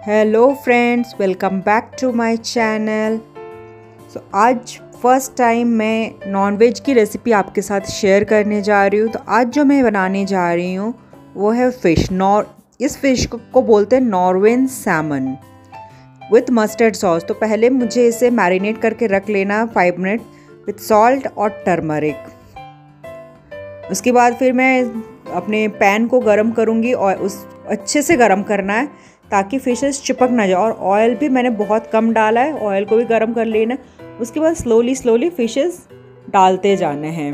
Hello friends, welcome back to my channel. आज first time मैं nonveg की recipe आपके साथ शेयर करने जा रही हूँ। तो आज जो मैं बनाने जा रही हूँ वो है फ़िश। इस फिश को बोलते हैं Norwegian salmon with mustard sauce. तो पहले मुझे इसे मैरिनेट करके रख लेना 5 मिनट विथ सॉल्ट और टर्मरिक। उसके बाद फिर मैं अपने पैन को गरम करूँगी और उस अच्छे से गरम करना है ताकि फिशेस चिपक ना जाए। और ऑयल भी मैंने बहुत कम डाला है, ऑयल को भी गरम कर लेना। उसके बाद स्लोली फिशेस डालते जाने हैं।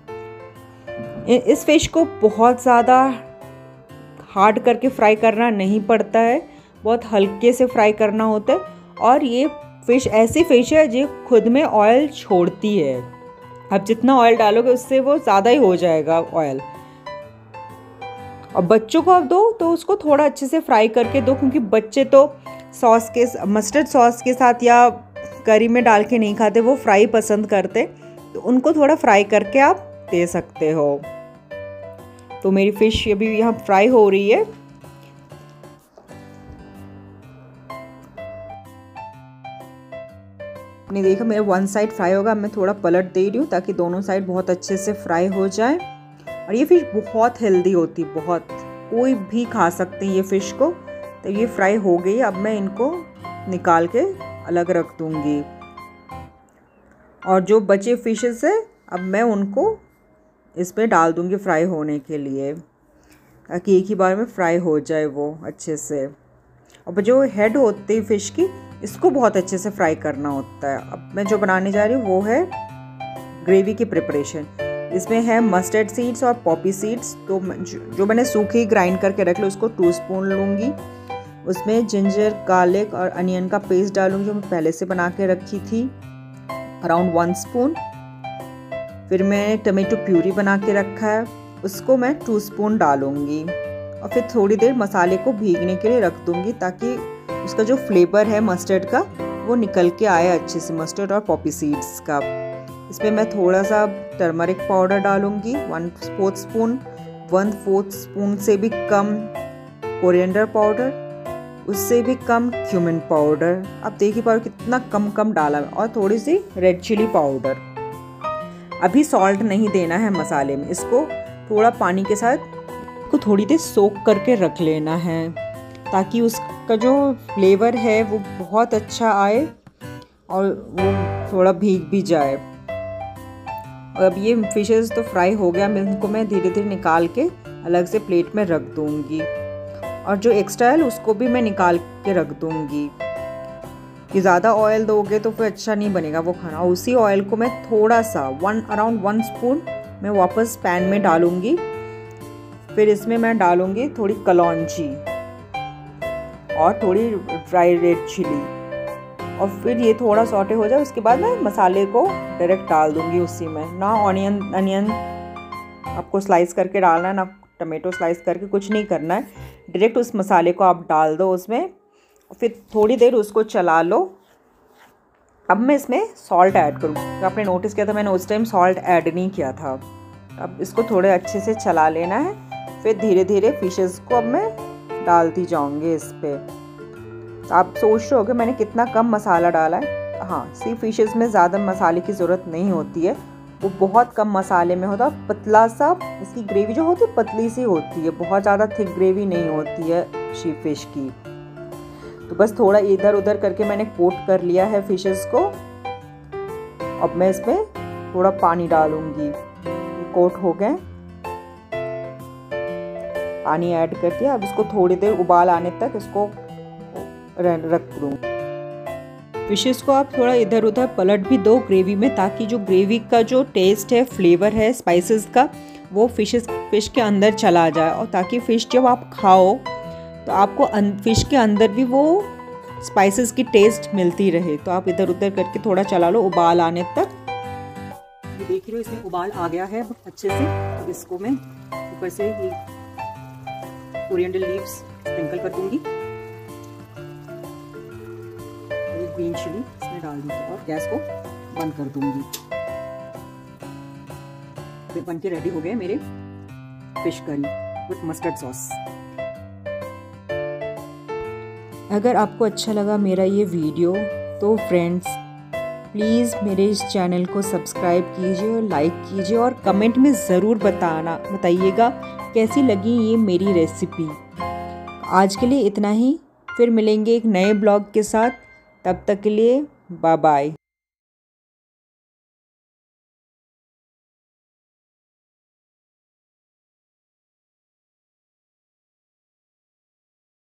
इस फिश को बहुत ज़्यादा हार्ड करके फ्राई करना नहीं पड़ता है, बहुत हल्के से फ्राई करना होता है। और ये फ़िश ऐसी फ़िश है जो खुद में ऑयल छोड़ती है। आप जितना ऑयल डालोगे उससे वो ज़्यादा ही हो जाएगा ऑयल। और बच्चों को आप दो तो उसको थोड़ा अच्छे से फ्राई करके दो, क्योंकि बच्चे तो मस्टर्ड सॉस के साथ या करी में डाल के नहीं खाते, वो फ्राई पसंद करते। तो उनको थोड़ा फ्राई करके आप दे सकते हो। तो मेरी फ़िश अभी यहाँ फ्राई हो रही है। आपने देखा मेरा 1 साइड फ्राई होगा, मैं थोड़ा पलट दे रही हूँ ताकि दोनों साइड बहुत अच्छे से फ्राई हो जाए। और ये फ़िश बहुत हेल्दी होती है, बहुत, कोई भी खा सकते हैं ये फ़िश को। तो ये फ्राई हो गई, अब मैं इनको निकाल के अलग रख दूँगी। और जो बचे फिशेस है अब मैं उनको इसमें डाल दूँगी फ्राई होने के लिए, ताकि एक ही बार में फ्राई हो जाए वो अच्छे से। और जो हेड होती है फ़िश की, इसको बहुत अच्छे से फ्राई करना होता है। अब मैं जो बनाने जा रही हूँ वो है ग्रेवी की प्रिपरेशन। इसमें है मस्टर्ड सीड्स और पॉपी सीड्स। तो जो मैंने सूखी ग्राइंड करके रख ली उसको 2 स्पून लूँगी। उसमें जिंजर, गार्लिक और अनियन का पेस्ट डालूँगी जो मैं पहले से बना के रखी थी, अराउंड 1 स्पून। फिर मैं टमेटो प्यूरी बना के रखा है, उसको मैं 2 स्पून डालूँगी। और फिर थोड़ी देर मसाले को भीगने के लिए रख दूँगी ताकि उसका जो फ्लेवर है मस्टर्ड का वो निकल के आए अच्छे से, मस्टर्ड और पॉपी सीड्स का। इसमें मैं थोड़ा सा टर्मरिक पाउडर डालूंगी 1/4 स्पून, 1/4 स्पून से भी कम कोरिएंडर पाउडर, उससे भी कम क्यूमिन पाउडर। आप देख ही पाओ कितना कम डाला है। और थोड़ी सी रेड चिली पाउडर। अभी सॉल्ट नहीं देना है मसाले में, इसको थोड़ा पानी के साथ को थोड़ी देर सोक करके रख लेना है ताकि उसका जो फ्लेवर है वो बहुत अच्छा आए और वो थोड़ा भीग भी जाए। और अब ये फिशेस तो फ्राई हो गया, इनको मैं धीरे धीरे निकाल के अलग से प्लेट में रख दूंगी। और जो एक्स्ट्रा है उसको भी मैं निकाल के रख दूंगी, कि ज़्यादा ऑयल दोगे तो फिर अच्छा नहीं बनेगा वो खाना। और उसी ऑयल को मैं थोड़ा सा अराउंड 1 स्पून मैं वापस पैन में डालूंगी। फिर इसमें मैं डालूंगी थोड़ी कलौंजी और थोड़ी ड्राई रेड चिली। और फिर ये थोड़ा सॉटे हो जाए उसके बाद मैं मसाले को डायरेक्ट डाल दूंगी उसी में। ना अनियन आपको स्लाइस करके डालना है, ना टमाटो स्लाइस करके, कुछ नहीं करना है। डायरेक्ट उस मसाले को आप डाल दो उसमें, फिर थोड़ी देर उसको चला लो। अब मैं इसमें सॉल्ट ऐड करूँगी। तो आपने नोटिस किया था मैंने उस टाइम सॉल्ट ऐड नहीं किया था। अब इसको थोड़े अच्छे से चला लेना है। फिर धीरे धीरे फिशेस को अब मैं डालती जाऊँगी इस पर। आप सोच रहे हो कि मैंने कितना कम मसाला डाला है। हाँ, सी फिशेस में ज़्यादा मसाले की ज़रूरत नहीं होती है, वो बहुत कम मसाले में होता है। पतला सा इसकी ग्रेवी जो होती है पतली सी होती है, बहुत ज़्यादा थिक ग्रेवी नहीं होती है सी फिश की। तो बस थोड़ा इधर उधर करके मैंने कोट कर लिया है फिशेस को। अब मैं इसमें थोड़ा पानी डालूंगी, कोट हो गए। पानी ऐड करके अब इसको थोड़ी देर उबाल आने तक इसको रख दूँ। फिशेस को आप थोड़ा इधर उधर पलट भी दो ग्रेवी में, ताकि जो ग्रेवी का जो टेस्ट है, फ्लेवर है स्पाइसेस का, वो फिश के अंदर चला जाए। और ताकि फ़िश जब आप खाओ तो आपको फ़िश के अंदर भी वो स्पाइसेस की टेस्ट मिलती रहे। तो आप इधर उधर करके थोड़ा चला लो उबाल आने तक। ये देख रहे हो इसमें उबाल आ गया है अच्छे से। अब इसको मैं ऊपर से ये कोरिएंडर लीव्स स्प्रिंकल कर दूंगी, ग्रीन चिली इसमें डाल दूंगी और गैस को बंद कर दूंगी। बन के रेडी हो गए मेरे fish curry with mustard sauce. अगर आपको अच्छा लगा मेरा ये वीडियो तो फ्रेंड्स प्लीज़ मेरे इस चैनल को सब्सक्राइब कीजिए और लाइक कीजिए और कमेंट में ज़रूर बताइएगा कैसी लगी ये मेरी रेसिपी। आज के लिए इतना ही, फिर मिलेंगे एक नए ब्लॉग के साथ। तब तक के लिए बाय बाय।